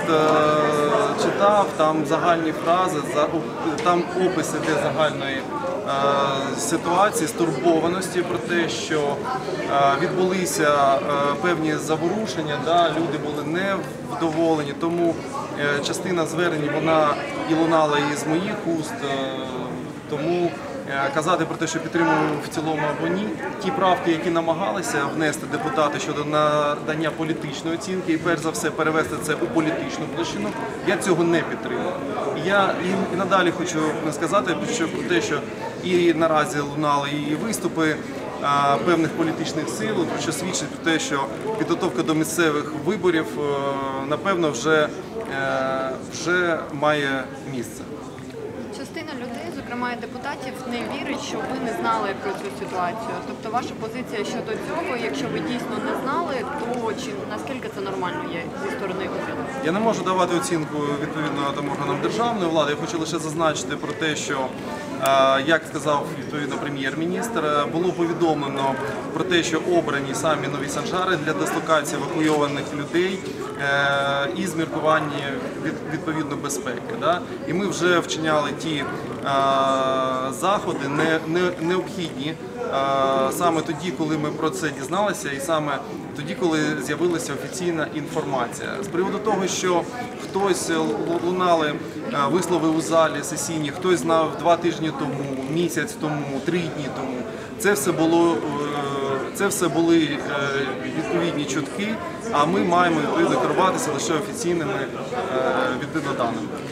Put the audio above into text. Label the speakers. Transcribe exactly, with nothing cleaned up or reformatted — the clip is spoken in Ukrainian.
Speaker 1: читав, там загальні фрази, там опис іде загальної ситуації, стурбованості про те, що відбулися певні заворушення, да, люди були невдоволені, тому частина звернень вона і лунала і з моїх уст, тому казати про те, що підтримуємо в цілому або ні, ті правки, які намагалися внести депутати щодо надання політичної оцінки і перш за все перевести це у політичну площину, я цього не підтримую. Я і надалі хочу сказати про те, що і наразі лунали і виступи певних політичних сил, про що свідчить про те, що підготовка до місцевих виборів, напевно, вже, вже має місце.
Speaker 2: Частина людей, зокрема і депутатів, не вірить, що ви не знали про цю ситуацію. Тобто ваша позиція щодо цього, якщо ви дійсно не знали, то чи наскільки це нормально є зі сторони уряду?
Speaker 1: Я не можу давати оцінку відповідно там органам державної влади. Я хочу лише зазначити про те, що, як сказав відповідно прем'єр-міністр, було повідомлено про те, що обрані самі нові санжари для дислокації евакуйованих людей і з міркування відповідно безпеки. Да? І ми вже вчиняли ті заходи не, не, необхідні саме тоді, коли ми про це дізналися, і саме тоді, коли з'явилася офіційна інформація. З приводу того, що хтось лунали вислови у залі сесійні, хтось знав два тижні тому, місяць тому, три дні тому, це все було, це все були відповідні чутки, а ми маємо відповідно керуватися лише офіційними відповідно даними.